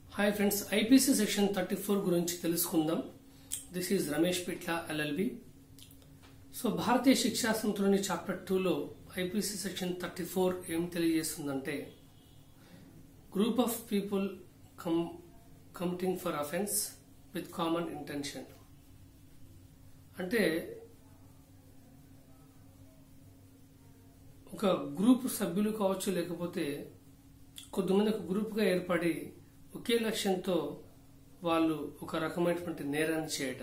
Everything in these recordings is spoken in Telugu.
హాయ్ ఫ్రెండ్స్, ఐపీసీ సెక్షన్ 34 గురించి తెలుసుకుందాం. This is Ramesh Pitla LLB. So భారతీయ శిక్షా సంస్థలోని చాప్టర్ 2లో ఐపీసీ సెక్షన్ 34 ఏం తెలియజేస్తుందంటే, group of people committing for offence with common intention. అంటే ఒక గ్రూప్ సభ్యులు కావచ్చు, లేకపోతే కొద్దిమంది ఒక గ్రూప్గా ఏర్పడి ఒకే లక్ష్యంతో వాళ్ళు ఒక రకమైనటువంటి నేరాన్ని చేయటం.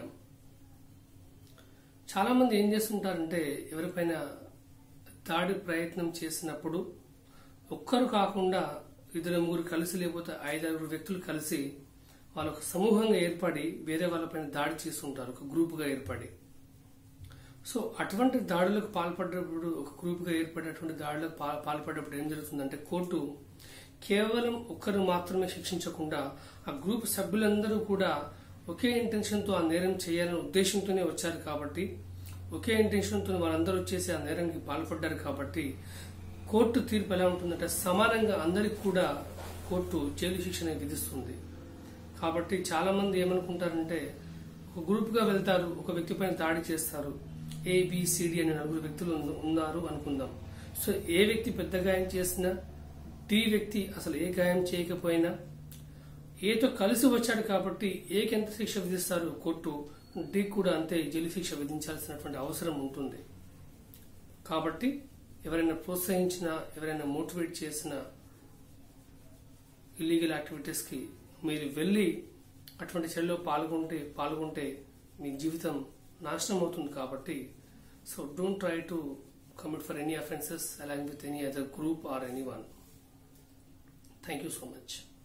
చాలా మంది ఏం చేస్తుంటారంటే, ఎవరిపైన దాడి ప్రయత్నం చేసినప్పుడు ఒక్కరు కాకుండా ఇద్దరు ముగ్గురు కలిసి, లేకపోతే 5-6 వ్యక్తులు కలిసి వాళ్ళు ఒక సమూహంగా ఏర్పడి వేరే వాళ్ళపైన దాడి చేస్తుంటారు, ఒక గ్రూప్గా ఏర్పడి. సో అటువంటి దాడులకు పాల్పడ్డప్పుడు, ఒక గ్రూప్గా ఏర్పడినటువంటి దాడులకు పాల్పడ్డప్పుడు ఏం జరుగుతుందంటే, కోర్టు కేవలం ఒక్కరు మాత్రమే శిక్షించకుండా ఆ గ్రూప్ సభ్యులందరూ కూడా ఒకే ఇంటెన్షన్తో ఆ నేరం చేయాలనే ఉద్దేశంతోనే వచ్చారు కాబట్టి, ఒకే ఇంటెన్షన్తో వాళ్ళందరూ వచ్చేసి ఆ నేరంకి పాల్పడ్డారు కాబట్టి కోర్టు తీర్పు ఎలా ఉంటుందంటే, సమానంగా అందరికి కూడా కోర్టు జైలు శిక్షణ విధిస్తుంది. కాబట్టి చాలా మంది ఏమనుకుంటారంటే, ఒక గ్రూప్గా వెళ్తారు, ఒక వ్యక్తి పైన దాడి చేస్తారు, ఏబిసిడి అనే 4 వ్యక్తులు ఉన్నారు అనుకుందాం. సో ఏ వ్యక్తి పెద్ద గాయం చేసినా, డి వ్యక్తి అసలు ఏ గాయం చేయకపోయినా, ఏతో కలిసి వచ్చాడు కాబట్టి ఏకి ఎంత శిక్ష విధిస్తారు కోర్టు, డి కూడా అంతే జైలు శిక్ష విధించాల్సినటువంటి అవసరం ఉంటుంది. కాబట్టి ఎవరైనా ప్రోత్సహించినా, ఎవరైనా మోటివేట్ చేసిన ఇల్లీగల్ యాక్టివిటీస్ కి మీరు వెళ్లి అటువంటి చర్యలో పాల్గొంటే మీ జీవితం నాశనం అవుతుంది. కాబట్టి so don't try to commit for any offences along with any other group or anyone. Thank you so much.